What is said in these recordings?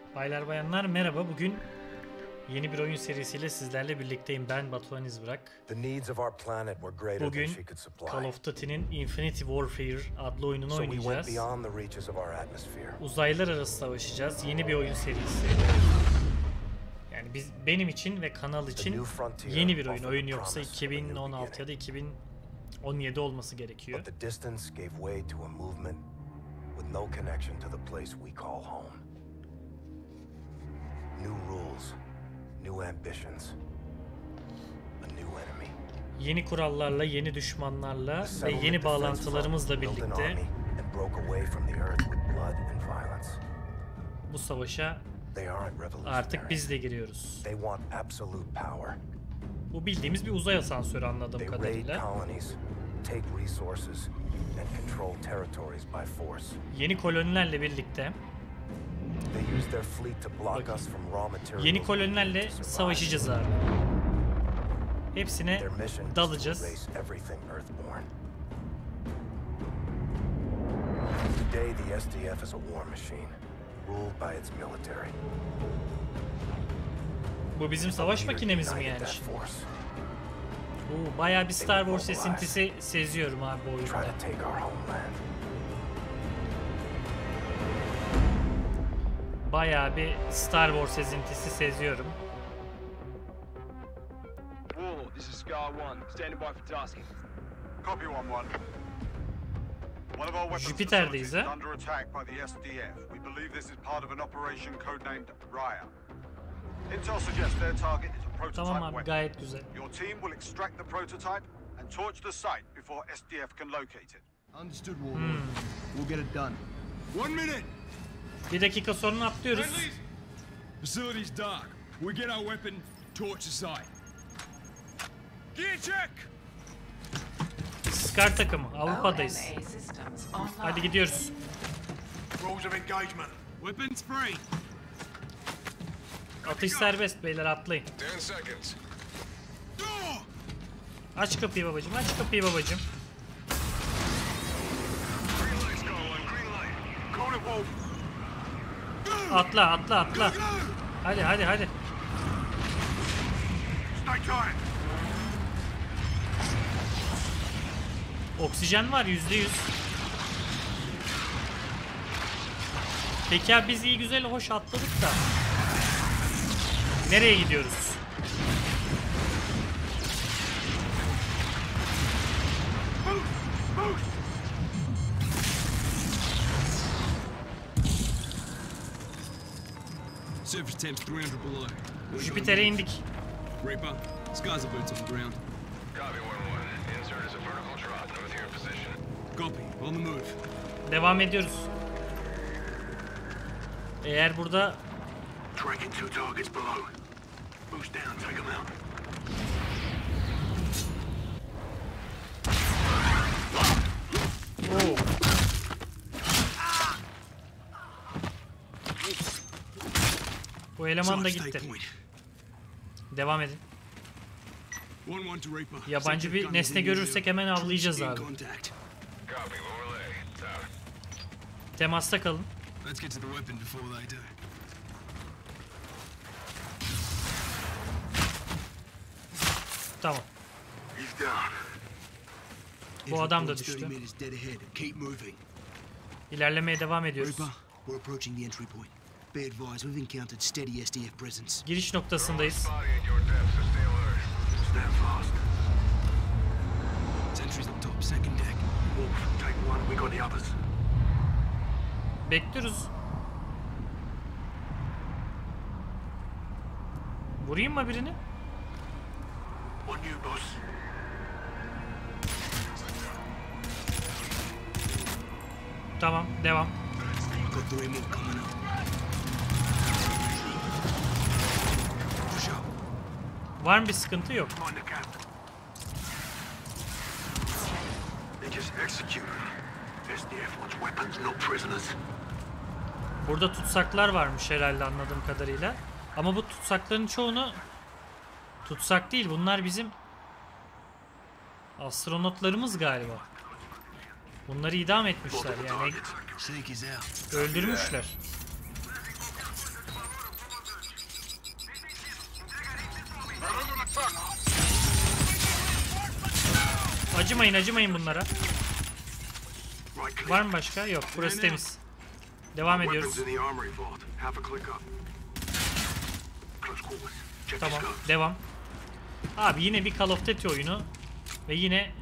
Baylar bayanlar merhaba. Bugün yeni bir oyun serisiyle sizlerle birlikteyim. Ben Batuhan İzbırak. Bugün Call of Duty'nin Infinity Warfare adlı oyununu oynayacağız. Uzaylılar arası savaşacağız. Yeni bir oyun serisi. Yani benim için ve kanal için yeni bir oyun. Oyun yoksa 2016 ya da 2017 olması gerekiyor. Yeni kurallarla, yeni düşmanlarla ve yeni bağlantılarımızla birlikte bu savaşa artık biz de giriyoruz. Bu bildiğimiz bir uzay asansörü anladığım kadarıyla. Yeni kolonilerle birlikte yeni kolonilerle savaşacağız abi. Hepsine dalacağız. Bu bizim savaş makinemiz mi yani? Bayağı bir Star Wars esintisi seziyorum abi bu oyunda. Bayağı bir Star Wars esintisi seziyorum. Jüpiter'deyiz ha. Tamam abi, gayet güzel. Bir dakika sonra atlıyoruz. Scar takımı, Avrupa'dayız. Hadi gidiyoruz. Atış serbest beyler, atlayın. Aç kapıyı babacım, aç kapıyı babacım. Atla, atla, atla. Hadi, hadi, hadi. Oksijen var %100. Peki ya biz iyi güzel hoş atladık da nereye gidiyoruz? Jüpiter'e indik. Devam ediyoruz. Eğer burada bu eleman da gitti. Devam edin. Yabancı bir nesne görürsek hemen avlayacağız abi. Temasta kalın. Tamam. Bu adam da düştü. İlerlemeye devam ediyoruz. Giriş noktasındayız. Bekliyoruz. Vurayım mı birini? Tamam, devam. Var mı bir sıkıntı? Yok. Burada tutsaklar varmış herhalde anladığım kadarıyla. Ama bu tutsakların çoğunu tutsak değil. Bunlar bizim astronotlarımız galiba. Bunları idam etmişler yani. Öldürmüşler. Acımayın bunlara. Var mı başka? Yok. Burası temiz. Devam ediyoruz. Tamam. Devam. Abi yine bir Call of Duty oyunu. Ve yine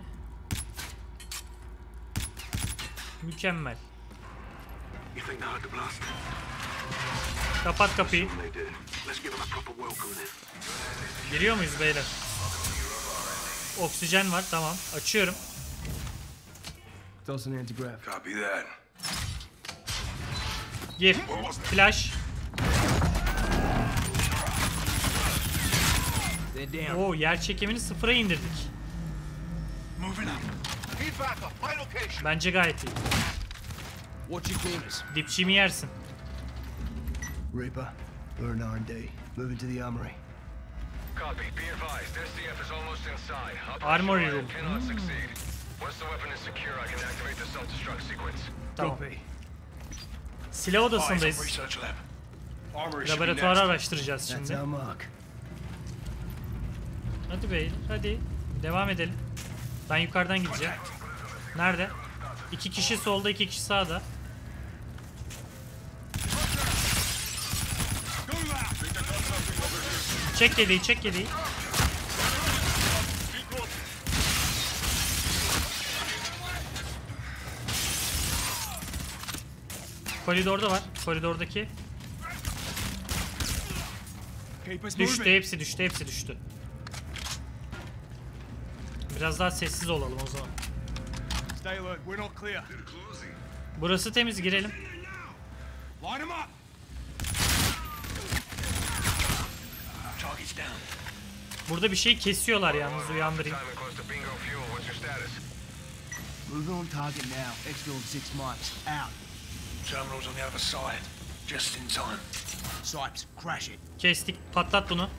mükemmel. Kapat kapıyı. Giriyor muyuz beyler? Oksijen var. Tamam. Açıyorum. Gir. Flash. Oo, yer çekimini sıfıra indirdik. Bence gayet iyi. Dipçiğimi yersin. Reaper, we're in R&D. Moving to the armory. Copy. Be advised. SDF is almost inside. Armory room. Cannot succeed. Once the weapon is secure, I can activate the self-destruct sequence. Tamam. Silah odasındayız. Laboratuvarı araştıracağız şimdi. Hadi bey, hadi. Devam edelim. Ben yukarıdan gideceğim. Nerede? 2 kişi solda, 2 kişi sağda. Çek yediği, çek yediği. Koridorda var. Koridordaki. Düştü, hepsi düştü, hepsi düştü. Biraz daha sessiz olalım o zaman. Burası temiz, girelim. Burada bir şey kesiyorlar yalnız, uyandırayım. Moving on target now. Exfil 6 miles. Out. Terminal's on the other side. Just in time. Sipes, crash it. Kestik, patlat bunu.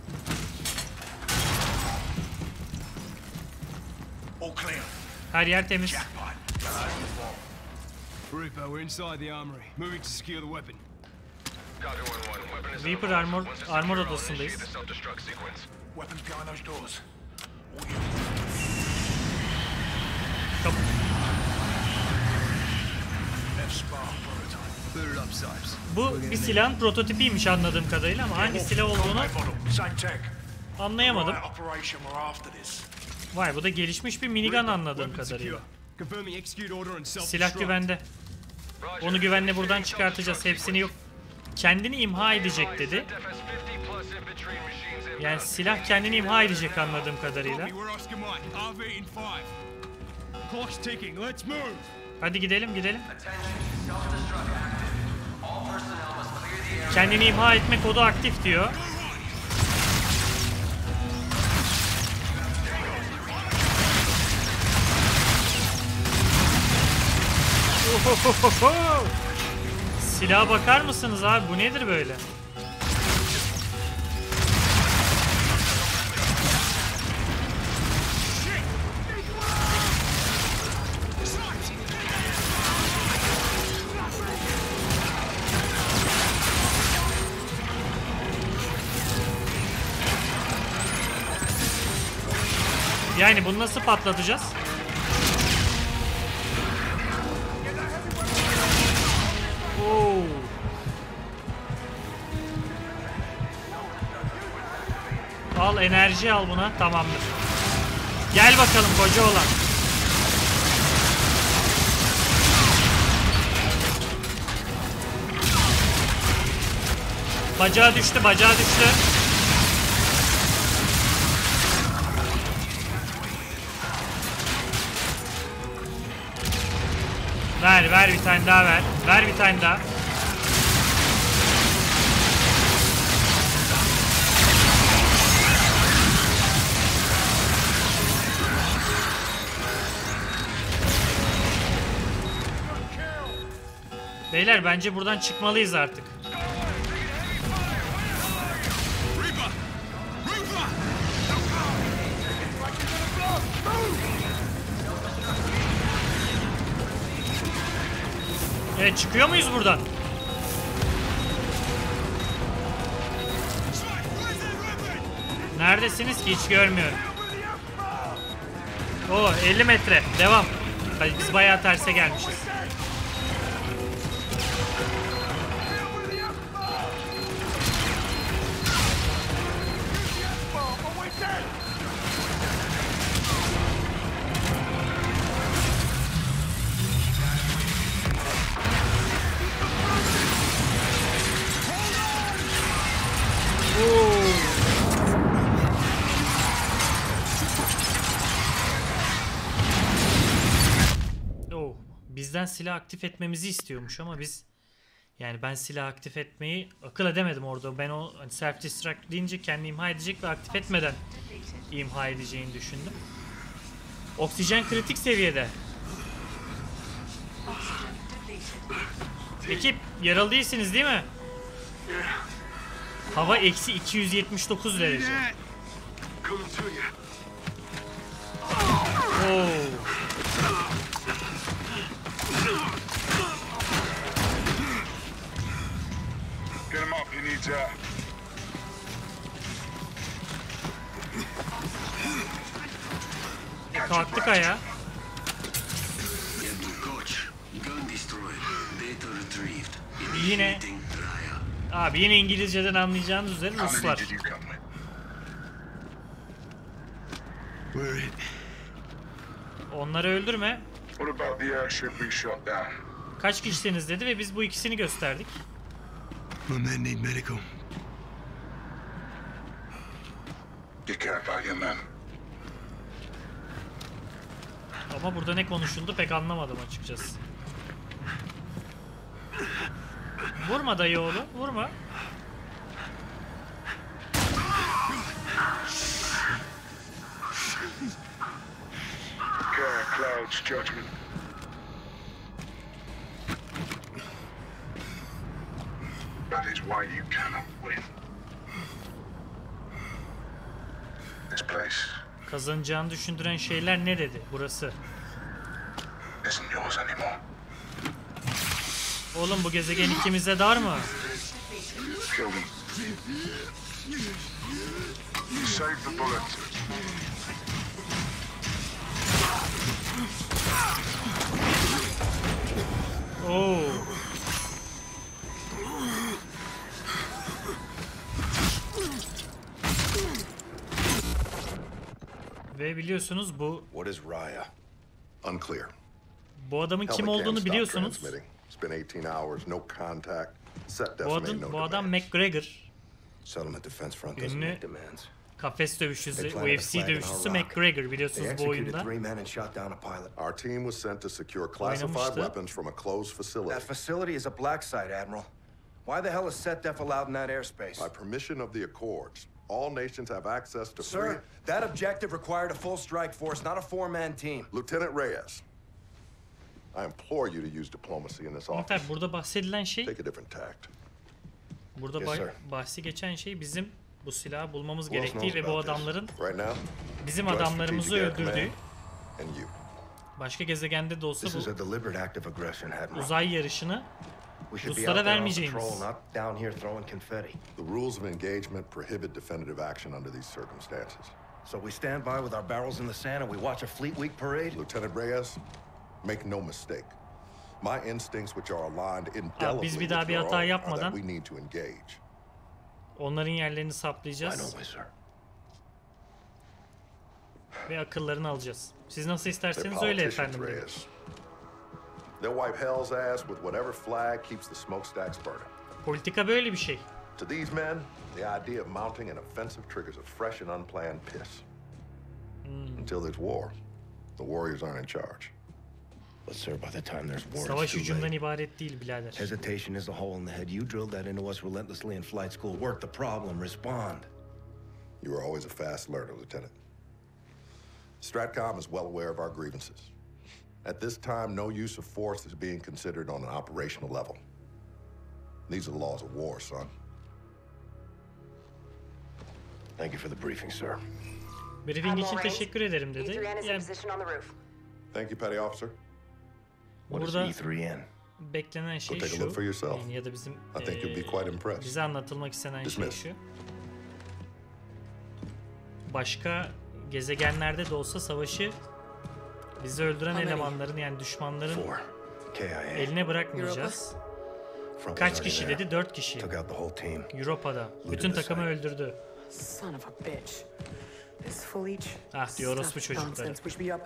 All clear. Her yer temiz. Jackpot. Reaper, we're inside the armory. Moving to secure the weapon. Reaper armor odasındayız. Weapons behind those doors. Kapı. Bu bir silahın prototipiymiş anladığım kadarıyla ama hangi silah olduğunu anlayamadım. Vay, bu da gelişmiş bir minigun anladığım kadarıyla. Silah güvende. Onu güvenle buradan çıkartacağız. Hepsini yok. Kendini imha edecek dedi. Yani silah kendini imha edecek anladığım kadarıyla. Hadi gidelim, gidelim. Kendini imha etme kodu aktif diyor. Ohohoho! Silaha bakar mısınız abi? Bu nedir böyle? Yani bunu nasıl patlatacağız? Oo. Al enerji, al buna. Tamamdır. Gel bakalım koca olan. Bacağı düştü, bacağı düştü. Ver, ver bir tane daha ver. Ver bir tane daha. Beyler bence buradan çıkmalıyız artık. Evet, çıkıyor muyuz buradan? Neredesiniz ki? Hiç görmüyorum. Oo, 50 metre. Devam. Biz bayağı terse gelmişiz. Bizden silah aktif etmemizi istiyormuş ama biz, yani ben silah aktif etmeyi akıl edemedim orada. Ben o self destruct deyince kendi imha edecek ve aktif etmeden imha edeceğini düşündüm. Oksijen kritik seviyede. Ekip, yaralı değilsiniz değil mi? Hava eksi 279 derece. Oo. Get him up, he needs that. Kalktık ayağa. Yine abi yine İngilizceden anlayacağınız üzere Ruslar. Onları öldürme. Kaç kişisiniz dedi ve biz bu ikisini gösterdik. My men need medical. You can't buy your men. Ama burada ne konuşuldu pek anlamadım açıkçası. Vurma dayı oğlu, vurma. Cloud's judgment. That is why you cannot win. This place Kazanacağını düşündüren şeyler ne dedi? Burası. isn't yours anymore. Oğlum bu gezegen ikimize dar mı? Kill them. Save the bullet. Oo. Ve biliyorsunuz bu What is Raya? Unclear. bu adamın kim olduğunu biliyorsunuz. It's been 18 hours, no contact. Set Bu adam McGregor. Settlement Defense Front doesn't Ünlü make demands. kafes dövüşçüsü, UFC dövüşçüsü McGregor biliyorsunuz bu oyunda. Our team was sent to secure classified weapons from a closed facility. That facility is a black site, Admiral. Why the hell is SETDEF allowed in that airspace? By permission of the Accords, all nations have access to free... Sir, that objective required a full strike force, not a four-man team. Lieutenant Reyes, I implore you to use diplomacy in this office. Burada bahsedilen şey, Take a different tact. burada bahsi geçen şey bizim bu silahı bulmamız Who else gerektiği knows ve bu about this? adamların Right now, bizim Joint adamlarımızı Strategic Air öldürdüğü, Command and you. başka gezegende de olsa This is a bu deliberate act of aggression, Admiral. uzay yarışını We should be Ruslara out there on vermeyeceğimiz. patrol, not down here throwing confetti. The rules of engagement prohibit definitive action under these circumstances. So we stand by with our barrels in the sand and we watch a Fleet Week parade? Lieutenant Reyes, make no mistake. My instincts, which are aligned indelibly biz bir with daha bir your hata own, are yapmadan that we need to engage. onların yerlerini I saplayacağız know, my sir. ve akıllarını alacağız. Siz nasıl They're isterseniz öyle politicians, efendim dedi. Reyes. They'll wipe hell's ass with whatever flag keeps the smokestacks burning. Politika böyle bir şey. To these men, the idea of mounting an offensive triggers a fresh and unplanned piss. Until there's war, the warriors aren't in charge. But sir, by the time there's war, Savaş it's too hücumdan late. ibaret değil birader. Hesitation is a hole in the head. You drilled that into us relentlessly in flight school. Work the problem, respond. You were always a fast learner, Lieutenant. Stratcom is well aware of our grievances. At this time, no use of force is being considered on an operational level. These are the laws of war, son. Thank you for the briefing, sir. Briefing için teşekkür ederim dedi. Yani Thank you, Petty Officer. What is burada E3N? beklenen şey Go take a look for şu. yourself. Yani ya da bizim I think you'll be quite impressed. bize anlatılmak istenen şey Dismiss. şu. başka gezegenlerde de olsa savaşı bizi öldüren elemanların yani düşmanların eline bırakmayacağız. Kaç kişi dedi? 4 kişi. Europa'da. Bütün takımı öldürdü. Ah diyor orospu çocukları.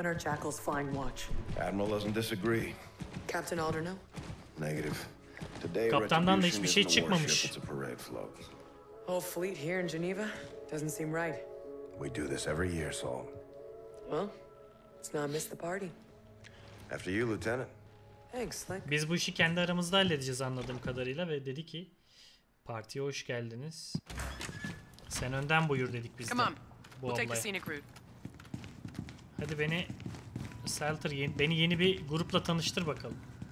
Admiral doesn't disagree. Captain Alder, no? Negative. Kaptandan da hiçbir şey çıkmamış. Whole fleet here in Geneva doesn't seem right. We do this every year, Saul. Well, let's not miss the party. After you, Lieutenant. Thanks, Slick. Biz bu işi kendi aramızda halledeceğiz anladığım kadarıyla ve dedi ki partiye hoş geldiniz. Sen önden buyur dedik biz de. Bu ablaya. Hadi beni Salter beni yeni bir grupla tanıştır bakalım.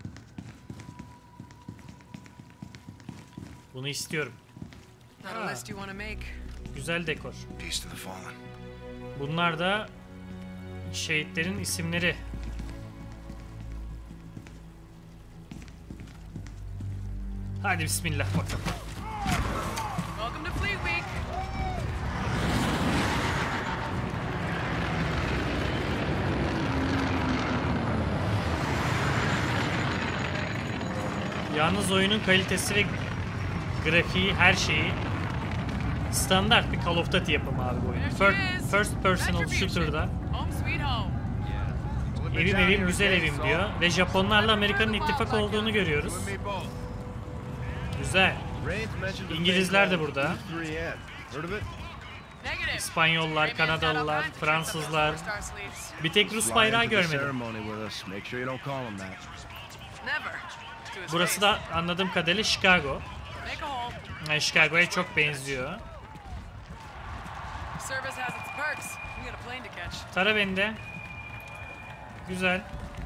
Bunu istiyorum. Ha, güzel dekor. Bunlar da şehitlerin isimleri. Hadi bismillah bakalım. Welcome to Fleet Week. Yalnız oyunun kalitesi ve grafiği, her şeyi standart bir Call of Duty yapımı abi bu oyun. First personal shooter'da evim evim güzel evim diyor ve Japonlarla Amerika'nın ittifak olduğunu görüyoruz. Güzel. İngilizler de burada. İspanyollar, Kanadalılar, Fransızlar. Bir tek Rus bayrağı görmedim. Burası da anladığım kadarıyla Chicago. Yani Chicago'ya çok benziyor. Tara beni de. Güzel.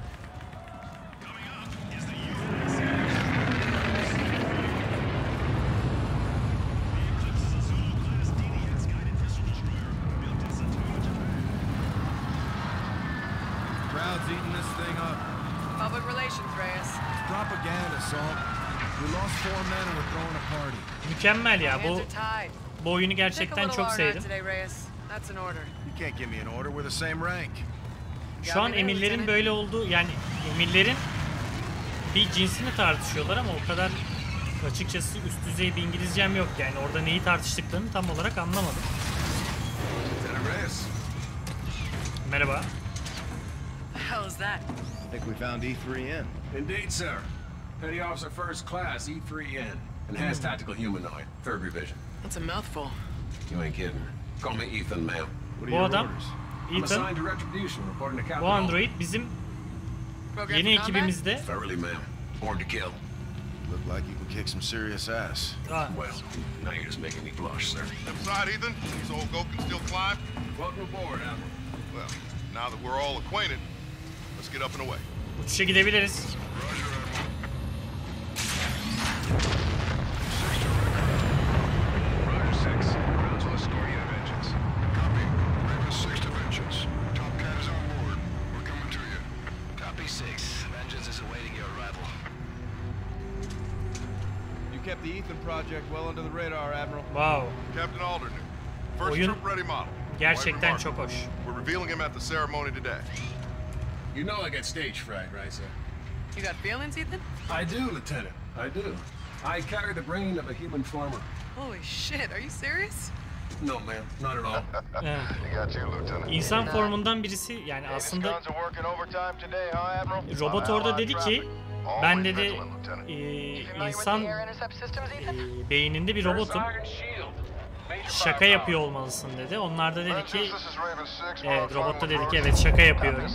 Eating this thing up. Public relations, Reyes. Propaganda, Salt. We lost 4 men and we're throwing a party. Mükemmel ya bu oyunu gerçekten çok sevdim. You can't give me an order. We're the same rank. Şu an emirlerin böyle olduğu yani emirlerin bir cinsini tartışıyorlar ama o kadar açıkçası üst düzey bir İngilizcem yok yani orada neyi tartıştıklarını tam olarak anlamadım. Merhaba. Hell is that? I think we found E3N. Indeed, sir. Petty Officer First Class, E3N. Enhanced Tactical Humanoid, 3rd Revision. That's a mouthful. You ain't kidding. Call me Ethan, ma'am. What Bu are your adam orders? I'm Ethan, assigned to Retribution, reporting to Captain bu Alder. android bizim Program yeni for combat? ekibimizde. Thoroughly, ma'am. Born to kill. Look like you can kick some serious ass. Well, now you're just making me blush, sir. Inside, Ethan. So old goat can still climb? Welcome aboard, Admiral. Well, now that we're all acquainted, let's get up and away. Uçuşa gidebiliriz. Roger 6. Rounds will escort you to Vengeance. Copy. Raven 6 to Vengeance. Top Cat is on board. We're coming to you. Copy 6. Vengeance is awaiting your arrival. You kept the Ethan project well under the radar, Admiral. Wow. Captain Alder knew. First Oyun troop ready model. gerçekten çok hoş. We're revealing him at the ceremony today. You know I got stage fright, right, sir? You got feelings, Ethan? I do, Lieutenant. I do. I carry the brain of a human farmer. Holy shit, are you serious? No, ma'am. Not at all. He got you, Lieutenant. İnsan formundan birisi yani aslında robot orada dedi ki ben dedi insan beyninde bir robotum. Şaka yapıyor olmalısın dedi. Onlar da dedi ki evet, robot da dedi ki evet şaka yapıyorum.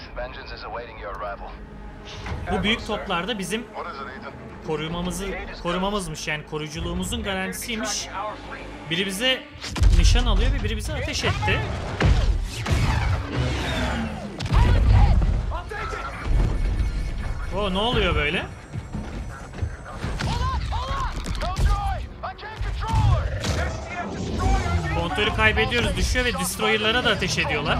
Bu büyük toplarda bizim korumamızmış yani koruyuculuğumuzun garantisiymiş. Biri bize nişan alıyor ve biri bize ateş etti. O ne oluyor böyle? Kontrolü kaybediyoruz, düşüyor ve destroyer'lara da ateş ediyorlar.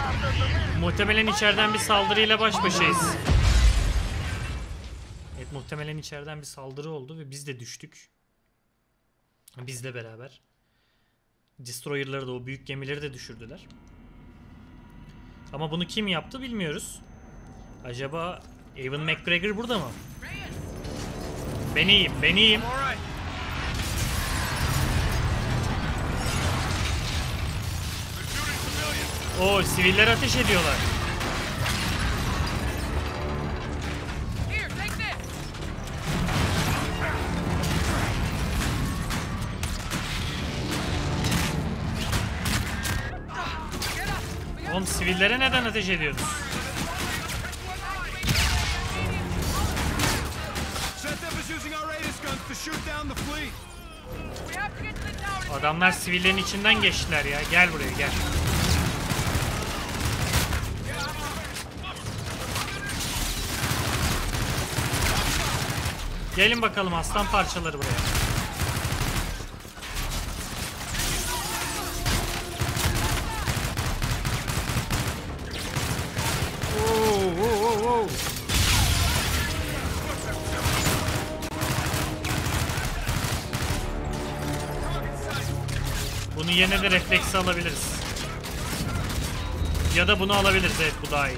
Muhtemelen içeriden bir saldırıyla baş başayız. Evet, Muhtemelen içeriden bir saldırı oldu ve biz de düştük. Bizle beraber. Destroyer'ları da, o büyük gemileri de düşürdüler. Ama bunu kim yaptı bilmiyoruz. Acaba Ewan McGregor burada mı? Ben iyiyim, ben iyiyim. Oo, siviller ateş ediyorlar. Oğlum sivillere neden ateş ediyorsun? Adamlar sivillerin içinden geçtiler ya. Gel buraya gel. Gelin bakalım aslan parçaları buraya. Bunu yine de refleksi alabiliriz. Ya da bunu alabiliriz, evet bu daha iyi.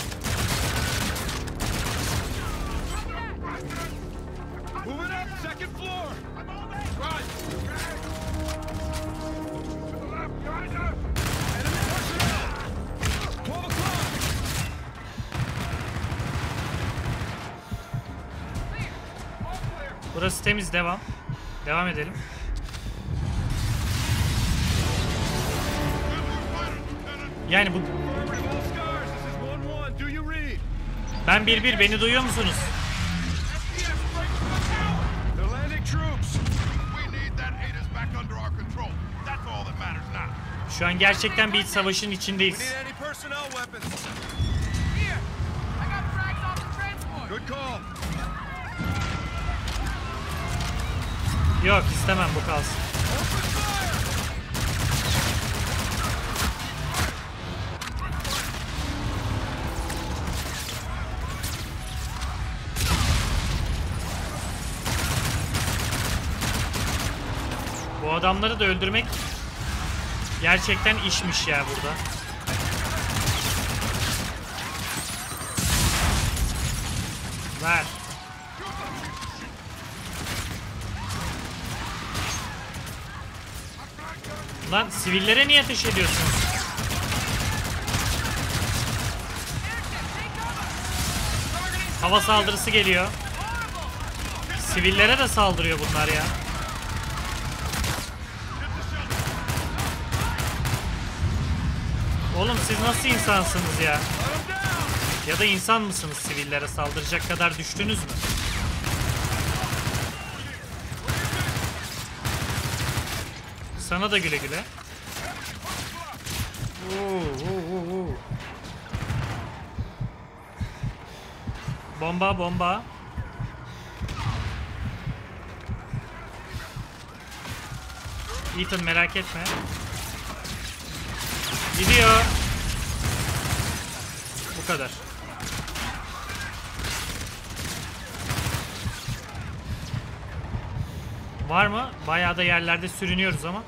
Burası temiz, devam. Devam edelim. Yani bu... Ben 1-1, beni duyuyor musunuz? Şu an gerçekten bir iç savaşın içindeyiz. Yok, istemem, bu kalsın. Bu adamları da öldürmek gerçekten işmiş ya burada. Ver. Lan sivillere niye ateş ediyorsunuz? Hava saldırısı geliyor. Sivillere de saldırıyor bunlar ya. Oğlum siz nasıl insansınız ya? Ya da insan mısınız, sivillere saldıracak kadar düştünüz mü? Sana da güle güle. Bomba bomba. Ethan merak etme. Gidiyor. Bu kadar. Var mı? Bayağı da yerlerde sürünüyoruz ama.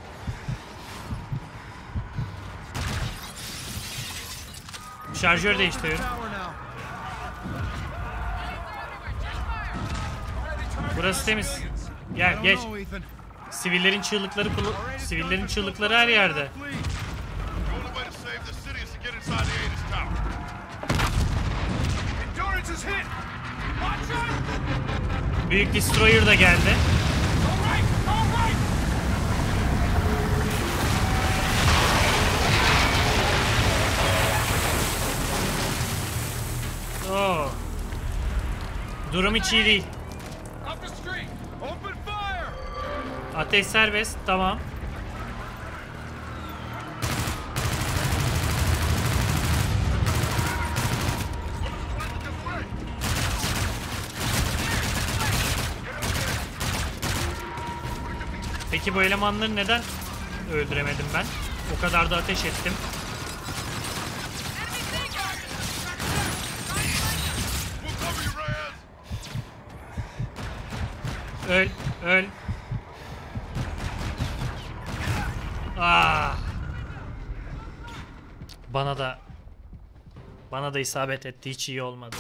Şarjör değiştiriyorum. Burası temiz. Gel geç. Sivillerin çığlıkları her yerde. Büyük Destroyer da geldi. Oo. Durum hiç iyi değil. Ateş serbest, tamam. Peki bu elemanları neden öldüremedim ben? O kadar da ateş ettim. Öl. Öl. Ah. Bana da isabet etti. Hiç iyi olmadı.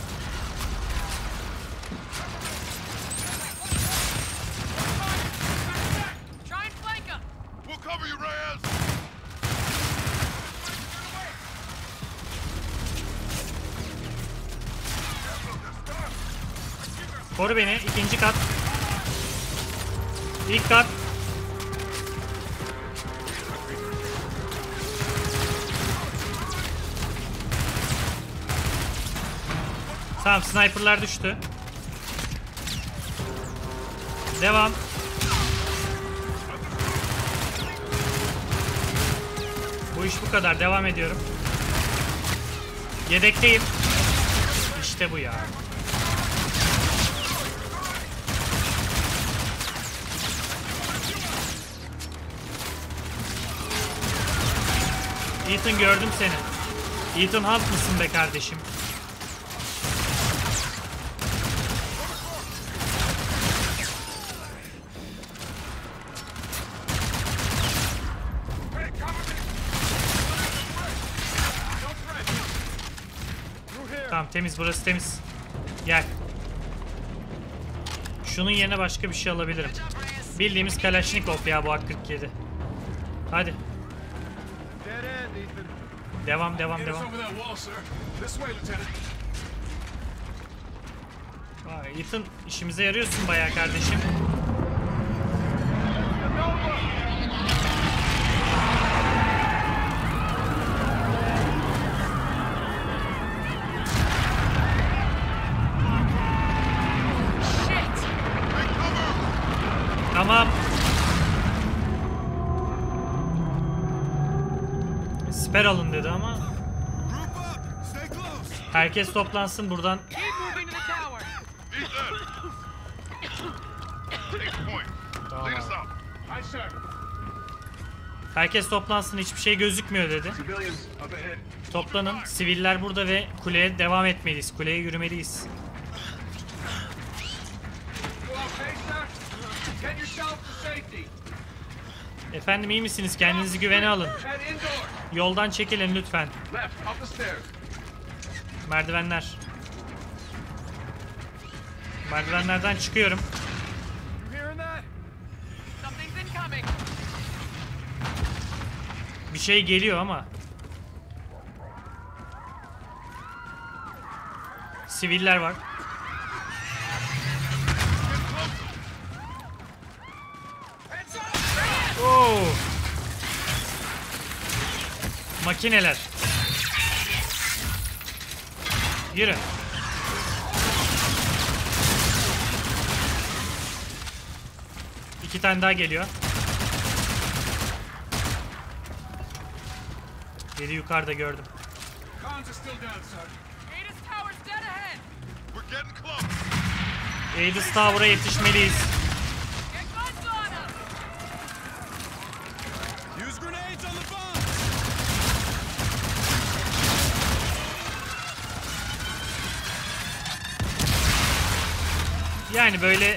Koru beni. İkinci kat. İlk kat. Tamam, sniperlar düştü. Devam. Bu iş bu kadar. Devam ediyorum. Yedekteyim. İşte bu ya. Ethan, gördüm seni. Ethan Hunt mısın be kardeşim? Tamam, temiz, burası temiz. Gel. Şunun yerine başka bir şey alabilirim. Bildiğimiz Kalashnikov ya bu AK-47. Hadi. Devam. Vay, Ethan, işimize yarıyorsun bayağı kardeşim. Tamam. Siper alın dedi ama. Herkes toplansın buradan. Tamam. Herkes toplansın, hiçbir şey gözükmüyor dedi. Toplanın. Siviller burada ve kuleye devam etmeliyiz. Kuleye yürümeliyiz. Efendim, iyi misiniz? Kendinizi güvene alın. Yoldan çekilin lütfen. Merdivenler. Merdivenlerden çıkıyorum. Bir şey geliyor ama. Siviller var. Oo. Makineler. Yürü. İki tane daha geliyor. Biri yukarıda gördüm. Adis Tower'a yetişmeliyiz. Yani böyle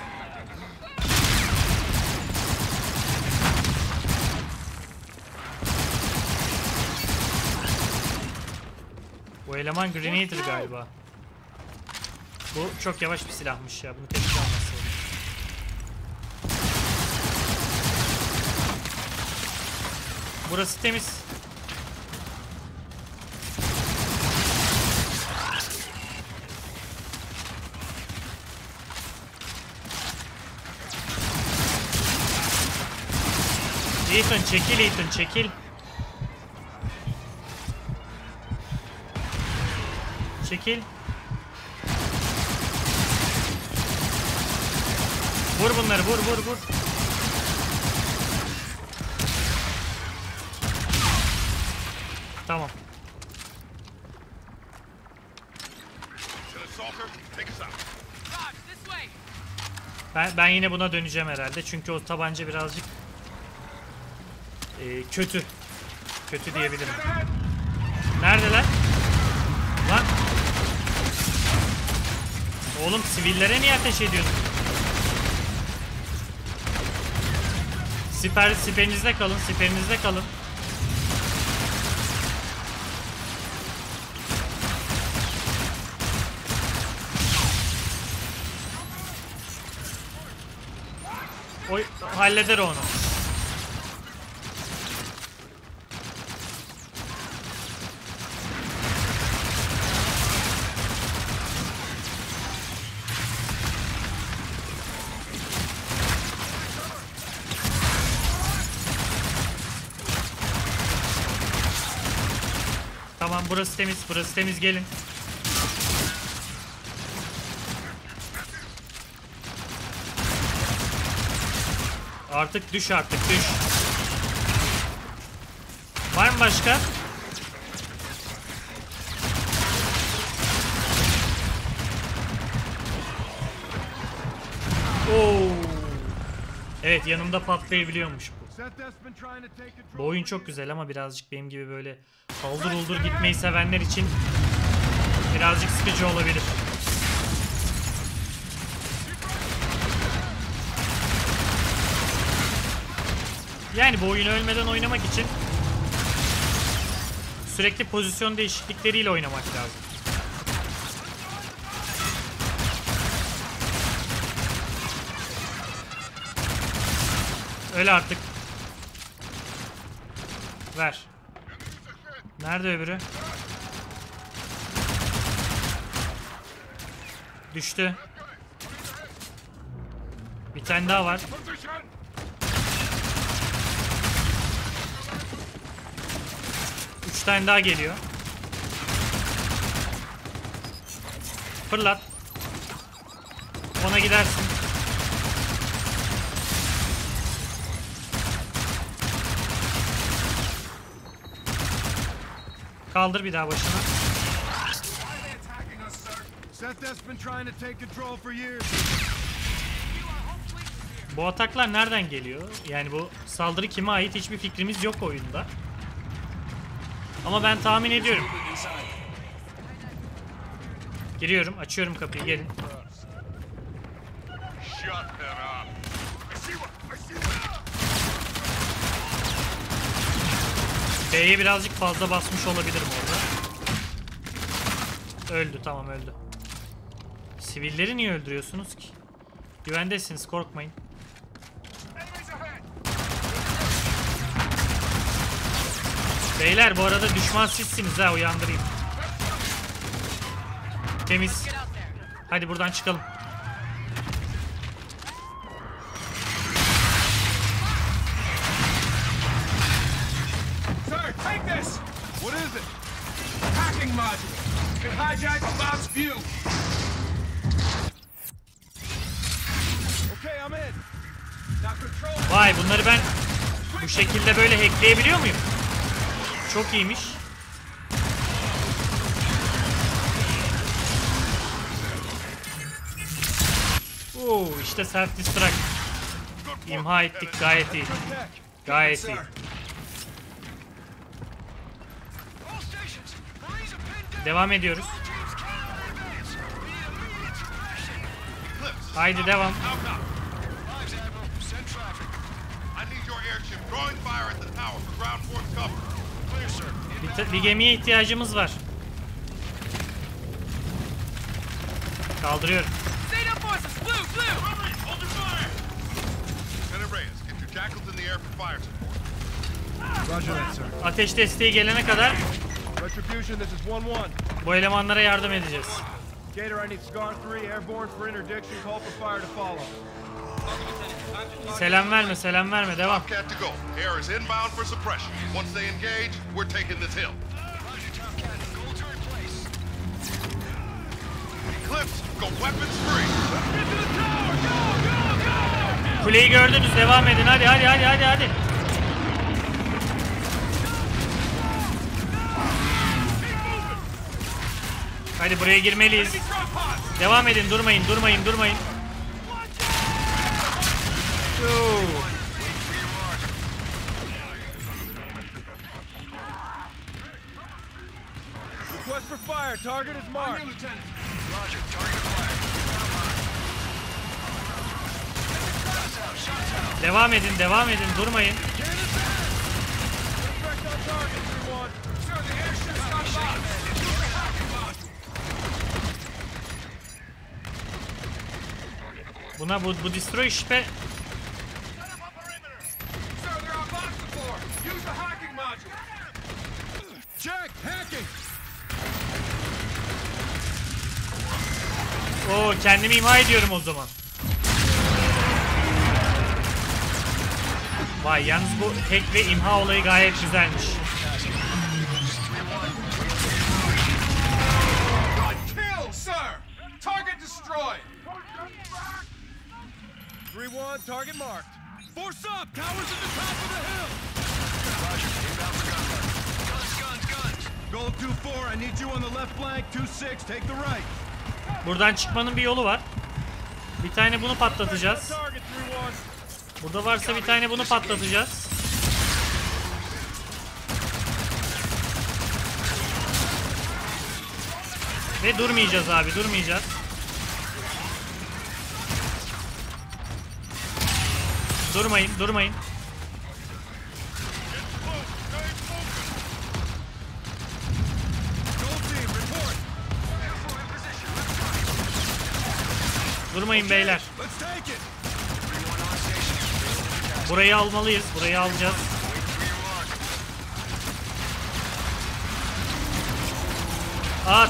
bu eleman Grenadier galiba. Bu çok yavaş bir silahmış ya. Bunu keşke almasaydım. Burası temiz. Ethan çekil, Ethan çekil. Çekil. Vur bunları, vur. Tamam. Ben yine buna döneceğim herhalde çünkü o tabanca birazcık kötü. Kötü diyebilirim. Neredeler? Lan. Oğlum sivillere niye ateş ediyorsun? Siperinizde kalın, siperinizde kalın. O halleder onu. Tamam, burası temiz, burası temiz, gelin. Artık düş, artık düş. Var mı başka? Oo. Evet, yanımda patlayabiliyormuş bu. Bu oyun çok güzel ama birazcık benim gibi böyle haldır uldur gitmeyi sevenler için birazcık sıkıcı olabilir. Yani bu oyunu ölmeden oynamak için sürekli pozisyon değişiklikleriyle oynamak lazım. Öyle artık. Ver. Nerede öbürü? Düştü. Bir tane daha var. Üç tane daha geliyor. Fırlat. Ona gidersin. Kaldır bir daha başına. Bu ataklar nereden geliyor? Yani bu saldırı kime ait hiçbir fikrimiz yok oyunda. Ama ben tahmin ediyorum. Giriyorum, açıyorum kapıyı, gelin. B'ye birazcık fazla basmış olabilirim orada. Öldü, tamam öldü. Sivilleri niye öldürüyorsunuz ki? Güvendesiniz, korkmayın. Beyler bu arada düşman sizsiniz ha, uyandırayım. Temiz. Hadi buradan çıkalım. Take this! What is it? Hacking module. It hijacked Bob's view. Okay, I'm in. Now control. Vay, bunları ben bu şekilde böyle hackleyebiliyor muyum? Çok iyiymiş. Oo, işte self destruct. İmha ettik, gayet iyi. Gayet iyi. Devam ediyoruz. Haydi devam. Bir gemiye ihtiyacımız var. Kaldırıyorum. Ateş desteği gelene kadar bu elemanlara yardım edeceğiz. Selam verme, selam verme, devam. Kuleyi gördünüz, devam edin, hadi hadi hadi hadi hadi. Hadi buraya girmeliyiz. Devam edin, durmayın, durmayın, durmayın. Request for fire. Target is marked. Roger. Target acquired. Devam edin, devam edin, durmayın. Buna bu destroy şüphe. Oo, kendimi imha ediyorum o zaman. Vay, yalnız bu hack ve imha olayı gayet güzelmiş. Kill, sir. Target destroyed. 3-1, target marked. Force up! Towers at the top of the hill! Roger, inbound for gun run. Guns. Gold 2-4, I need you on the left flank. 2-6, take the right. Buradan çıkmanın bir yolu var. Bir tane bunu patlatacağız. Burada varsa bir tane bunu patlatacağız. Ve durmayacağız abi, durmayacağız. Durmayın, durmayın. Durmayın beyler. Burayı almalıyız. Burayı alacağız. At.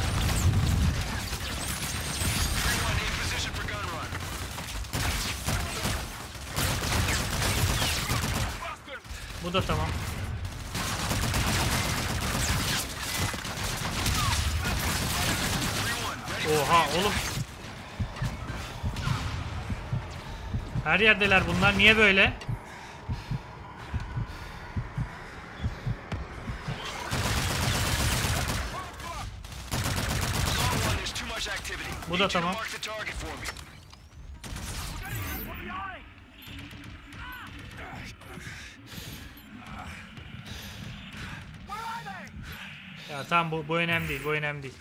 Bu da tamam. Oha oğlum. Her yerdeler bunlar. Niye böyle? Bu da tamam. Ya tamam, bu önemli değil. Bu önemli değil.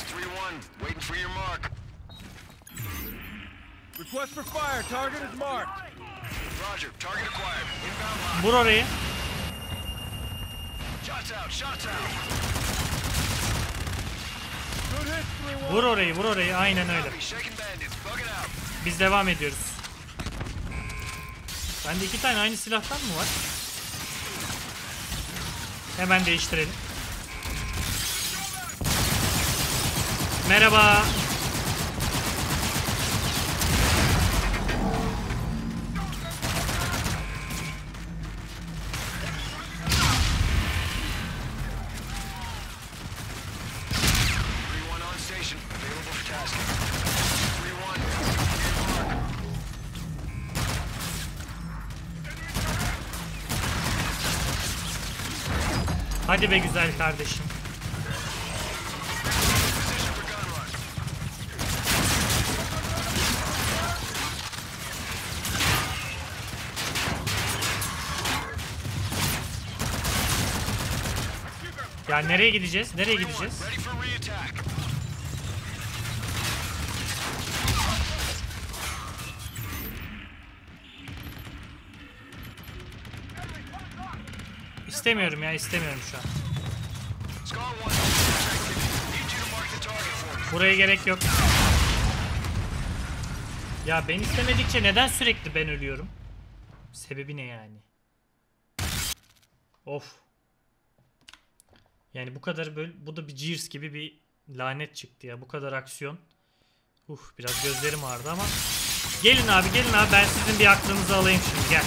Request for fire. Target is marked. Roger, target acquired. Inbound line. Vur orayı. Shots out. Good hit, 3-1. Vur orayı, vur orayı. Aynen öyle. Shaking bandits. Bugging out. Biz devam ediyoruz. Bende 2 tane aynı silahtan mı var? Hemen değiştirelim. Merhaba. Hadi be güzel kardeşim. Ya nereye gideceğiz? Nereye gideceğiz? İstemiyorum ya, istemiyorum şu an. Buraya gerek yok. Ya ben istemedikçe neden sürekli ben ölüyorum? Sebebi ne yani? Of. Yani bu kadar böyle, bu da bir Gears gibi bir lanet çıktı ya. Bu kadar aksiyon. Biraz gözlerim ağrıdı ama. Gelin abi, ben sizin bir aklınızı alayım şimdi, gel.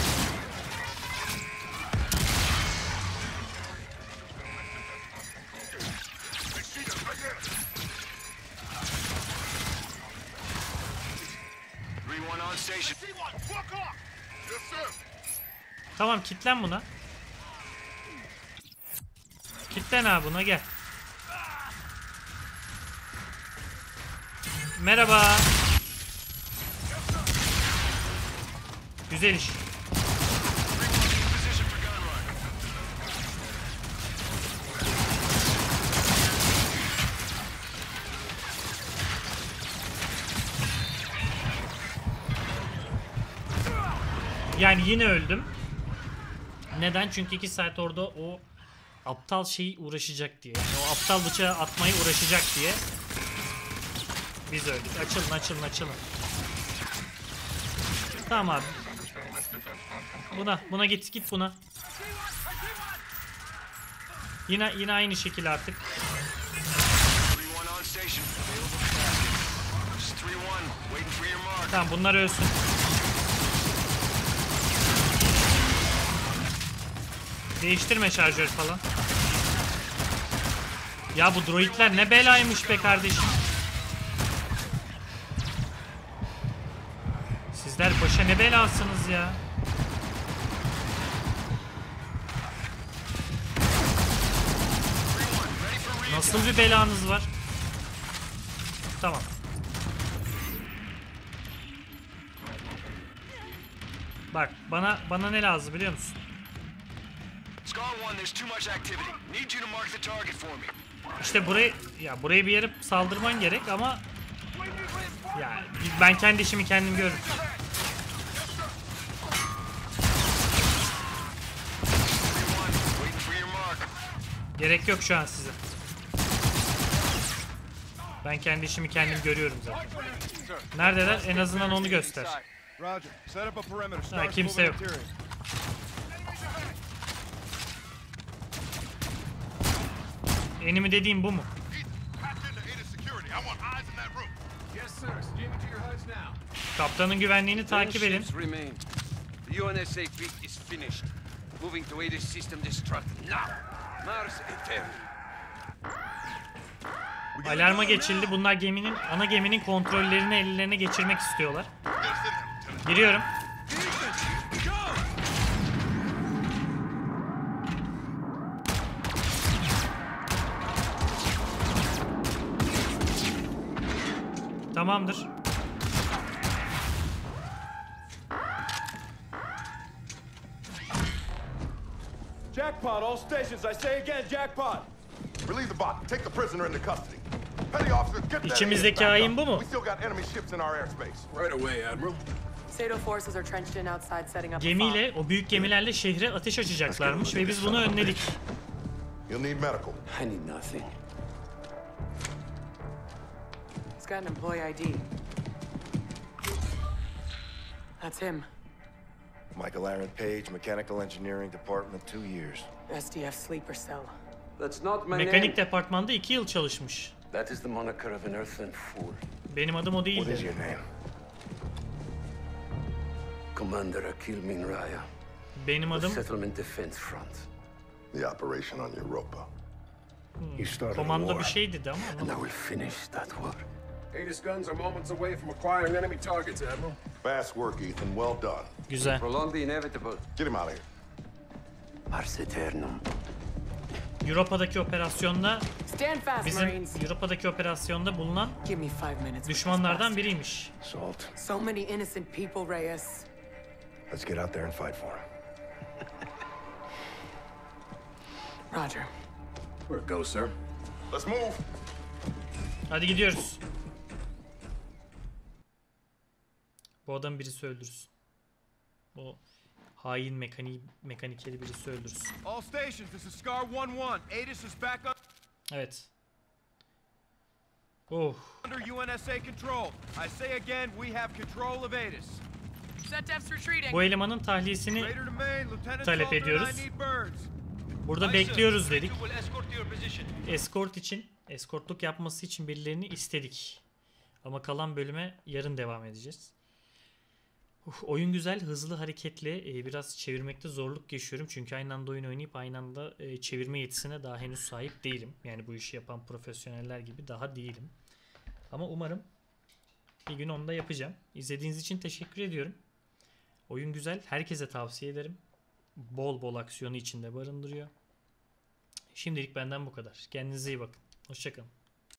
Tamam, kilitlen buna. Kilitlen abi buna, gel. Merhaba. Güzel iş. Ben yine öldüm. Neden? Çünkü 2 saat orada o aptal şeyi uğraşacak diye. Yani o aptal bıçağı atmayı uğraşacak diye. Biz öldük. Açılın, açılın, açılın. Tamam abi. Buna git buna. Yine aynı şekil artık. Tamam, bunlar ölsün. Değiştirme şarjör falan. Ya bu droidler ne belaymış be kardeşim. Sizler başa ne belasınız ya. Nasıl bir belanız var? Tamam. Bak bana ne lazım biliyor musun? İşte buraya bir yere saldırman gerek ama ya ben kendi işimi kendim görürüm. Gerek yok şu an size. Ben kendi işimi kendim görüyorum zaten. Neredeler? En azından onu göster. Ha, kimse yok. Enemy dediğim bu mu? Kaptanın güvenliğini takip edin. Alarma geçildi. Bunlar ana geminin kontrollerini ellerine geçirmek istiyorlar. Giriyorum. Tamamdır. Jackpot, all stations. I say again, jackpot. Relieve the bot. Take the prisoner into custody. Petty officer, get that. İçimizdeki hain bu mu? We still got enemy ships in our airspace. Right away, Admiral. Sato forces are trenched in outside setting up. Gemiyle, o büyük gemilerle şehre ateş açacaklarmış ve biz bunu önledik. You'll need medical. I need nothing. He's got an employee ID. That's him. Michael Aaron Page, Mechanical Engineering Department, 2 years. SDF sleeper cell. That's not my Mekanik name. departmanda 2 yıl çalışmış. That is the moniker of an earthling fool. Benim adım o What is değildi. your name? Commander Akil Minraya. Benim adım Settlement Defense Front. The operation on Europa. You started a komando war. bir şey dedi ama And I anlamadım. will finish that war. Aegis guns are moments away from acquiring enemy targets, Admiral. Fast work, Ethan. Well done. Güzel. Prolong the inevitable. Get him out of here. Ars Eternum. Avrupa'daki operasyonda Stand fast, Marines. Avrupa'daki operasyonda bulunan Give me 5 minutes. düşmanlardan biriymiş. Salt. So many innocent people, Reyes. Let's get out there and fight for him. Roger. Where it goes, sir? Let's move. Hadi gidiyoruz. Bu adam birisi öldürsün. O hain mekanikeli birisi öldürsün. All stations, this is Scar 1-1. Aegis is back up Evet. Oh. under UNSA control. I say again, we have control of Aegis. ZDF's retreating. Bu elemanın tahliyesini Raider to main, Lieutenant talep Salter and ediyoruz. I need birds. burada bekliyoruz dedik. Escort için, eskortluk yapması için birilerini istedik. Ama kalan bölüme yarın devam edeceğiz. Oyun güzel, hızlı, hareketli. Biraz çevirmekte zorluk yaşıyorum. Çünkü aynı anda oyun oynayıp aynı anda çevirme yetisine daha henüz sahip değilim. Yani bu işi yapan profesyoneller gibi daha değilim. Ama umarım bir gün onu da yapacağım. İzlediğiniz için teşekkür ediyorum. Oyun güzel. Herkese tavsiye ederim. Bol bol aksiyonu içinde barındırıyor. Şimdilik benden bu kadar. Kendinize iyi bakın. Hoşça kalın.